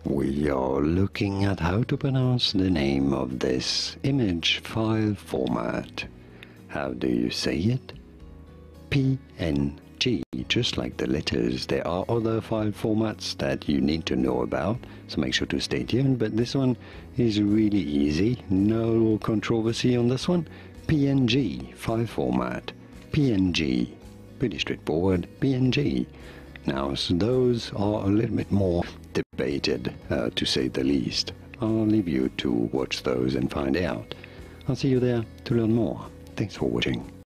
We are looking at how to pronounce the name of this image file format. How do you say it? PNG, just like the letters. There are other file formats that you need to know about, so make sure to stay tuned, but this one is really easy, no controversy on this one. PNG file format, PNG, pretty straightforward, PNG. Now, so those are a little bit more debated, to say the least. I'll leave you to watch those and find out. I'll see you there to learn more. Thanks for watching.